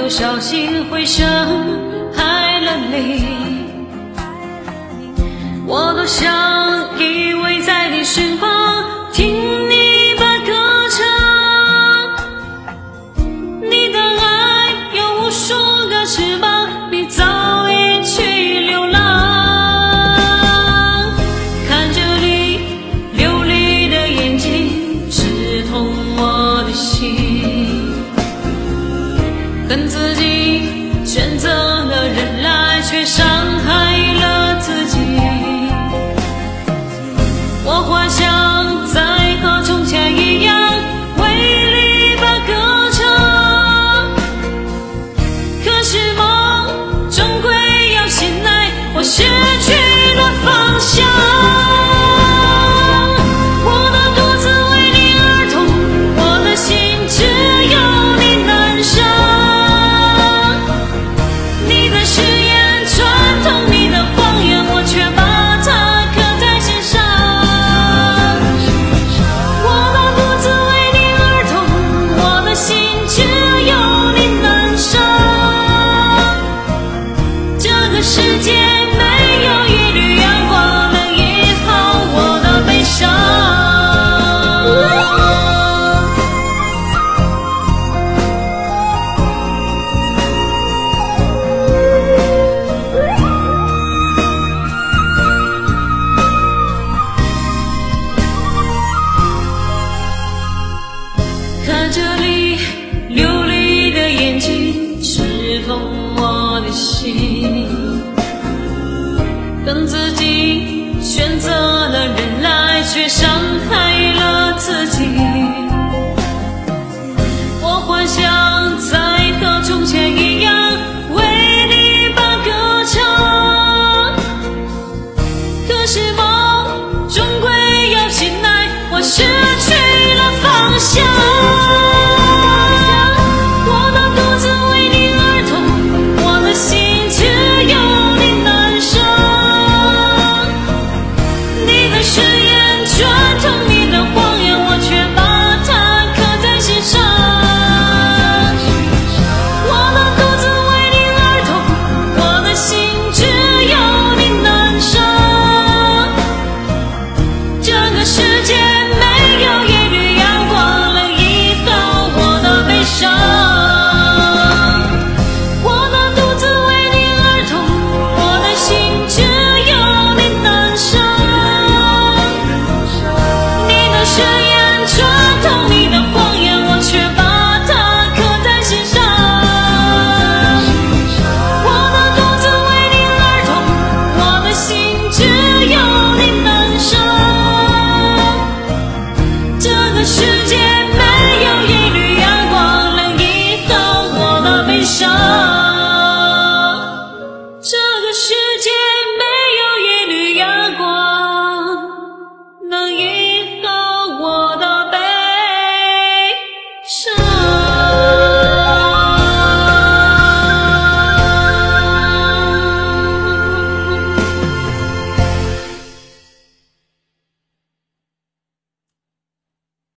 小心会伤害了你，我多想依偎在你身旁，听你把歌唱。你的爱有无数个翅膀，你早已去流浪。看着你流离的眼睛，刺痛我的心，恨自己选择了人来，却伤害了自己。我幻想再和从前一样为你把歌唱，可是梦终归要醒来，我失去了方向。我的肚子为你而痛，我的心只有你难伤。你的誓言穿透你的谎言，我却把它刻在心上。我的肚子为你而痛，我的心只有你难伤。这个世界没有一缕阳光能医好我的悲伤。看着你流离的眼睛，刺痛我的心，恨自己选择了人来，却伤害